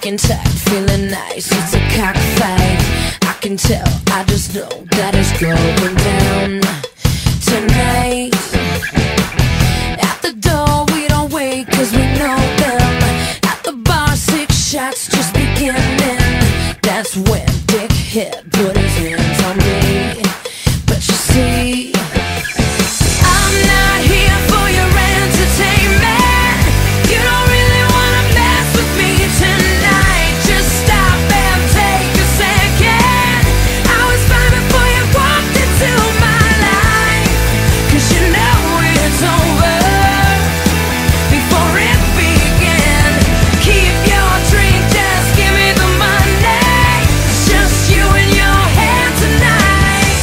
Talking tight, feeling nice, it's a cockfight. I can tell, I just know that it's going down tonight. At the door we don't wait cause we know them. At the bar 6 shots just beginning. That's when Dickhead put his hands on me. But you see, I'm not here for your entertainment. You don't really wanna mess with me tonight. Just stop and take a second. I was fine before you walked into my life. Cause you know it's over before it began. Keep your drink, just give me the money. It's just you and your hand tonight.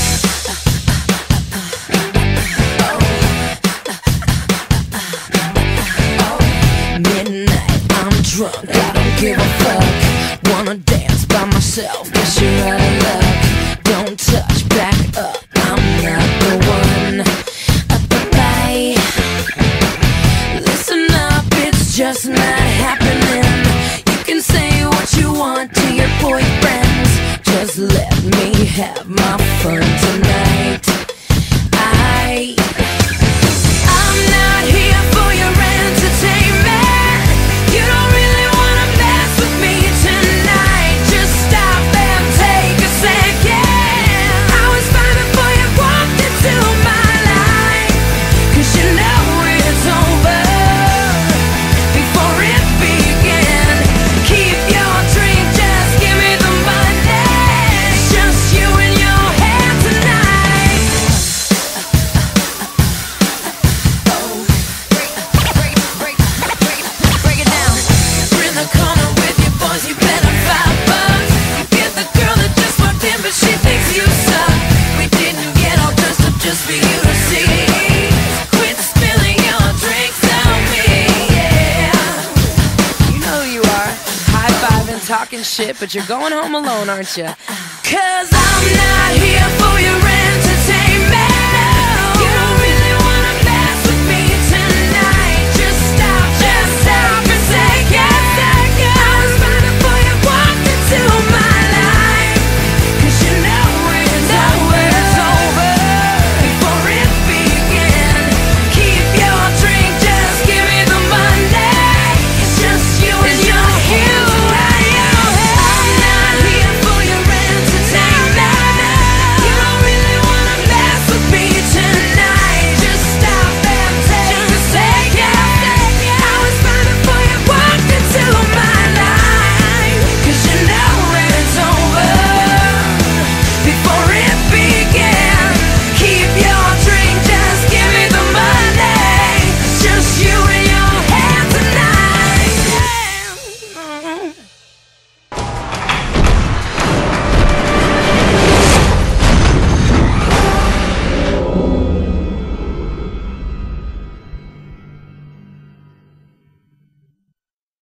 Midnight, I'm drunk, I don't give a fuck. Wanna dance by myself, guess you're out of luck. Don't touch, back up, I'm not the one. Bye. Listen up, it's just not happening. You can say what you want to your boyfriends. Just let me have my fun tonight. I'm not here for your entertainment. You don't really wanna mess with me tonight. Just stop and take a second. I was fine before you walked into my life. Cause you know it's over before it began. Keep your drink, just give me the money. It's just you and your hand tonight. Break it down. You're in the corner with your boys, you better $5. You get the girl that just walked in, but she thinks you suck. We didn't get all dressed up just for you to see. Quit spilling your drinks on me, yeah. You know who you are, high-fiving, talking shit, but you're going home alone, aren't you? Cause I'm not here